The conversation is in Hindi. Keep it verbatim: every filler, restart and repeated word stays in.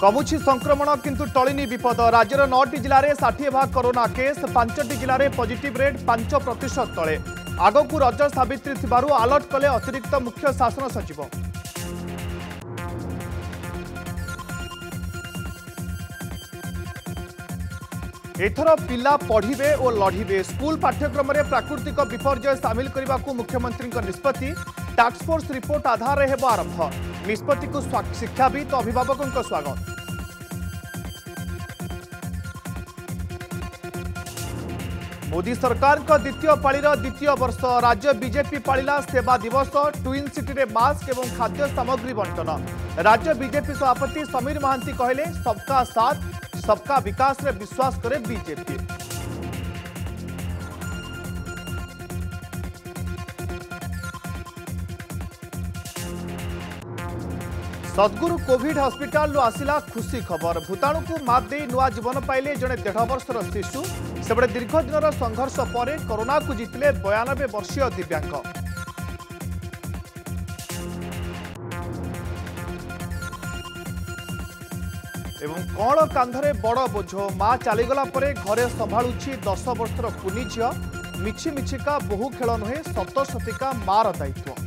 कमुछि संक्रमण किंतु टलिनी विपद। राज्यर नौटी जिले में षाठी भाग कोरोना केस, पांचटी जिले में पॉजिटिव रेट पांच प्रतिशत तले। आगकू रज सावित्री थिबारु अलर्ट कले अतिरिक्त मुख्य शासन सचिव। एथर पिला पढ़िबे और लढ़िबे। स्कूल पाठ्यक्रम में प्राकृतिक विपर्यय सामिल करने को मुख्यमंत्री निष्पत्ति। टास्क फोर्स रिपोर्ट आधार में हेब आरंभ। निष्पत्ति को शिक्षाविद अभिभावकों स्वागत। मोदी सरकार का द्वितीय पाळीर द्वितीय वर्ष राज्य बीजेपी पाळिला सेवा दिवस। ट्विन सिटी रे मास्क एवं खाद्य सामग्री बंटन। राज्य बीजेपी सभापति समीर महांती कहले सबका साथ सबका विकास रे विश्वास करे बीजेपी। सद्गुरु कोविड हॉस्पिटल आसिला खुशी खबर। भूताणु को मात दे नुआ जीवन पाइले जड़े डेढ़ वर्षर शिशु। सेबड़े दीर्घ दिन संघर्ष पर कोरोना को जीतले बयानबे वर्षीय दिव्यांग। एवं कौन कांधरे बड़ बोझ। माँ चलीगला परे घरे संभाळुछि दस वर्षर कुनी झियो। मिछि मिछिका बहु खेल नुहे सत सतिका मार दायित्व।